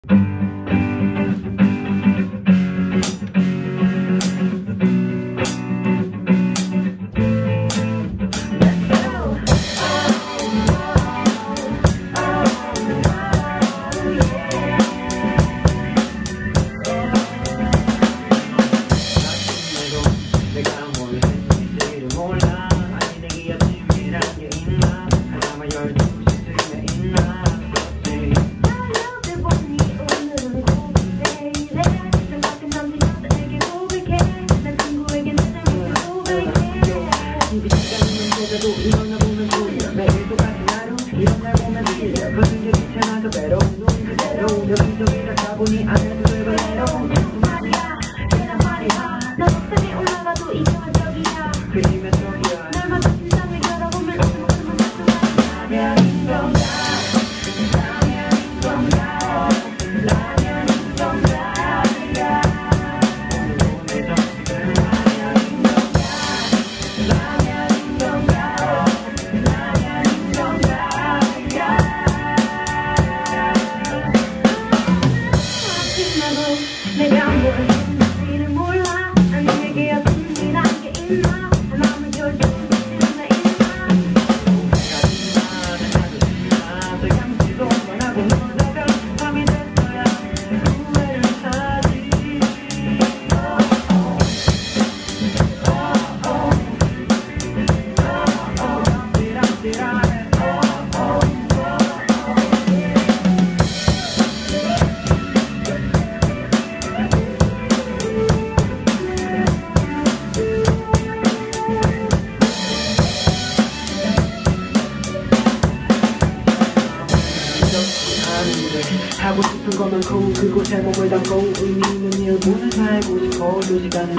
하고 싶은 거 많고 그곳에 몸을 담고 의미 있는 일본을 살고 싶어 또 시간을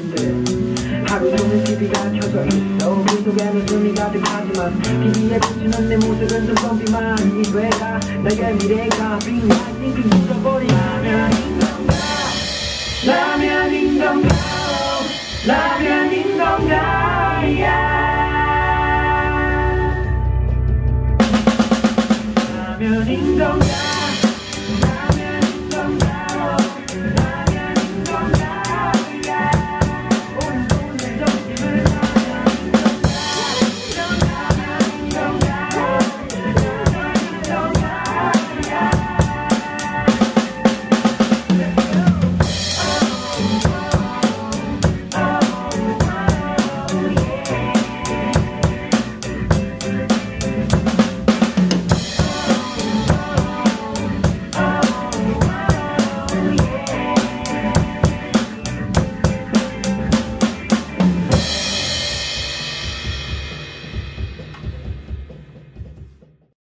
가는데 하루 종일 TV가 켜져 있어 그 속에는 숨이 가득하지만 TV에 비추는 내 모습은 좀 덤비만 이 뇌가 나의 미래가 빛나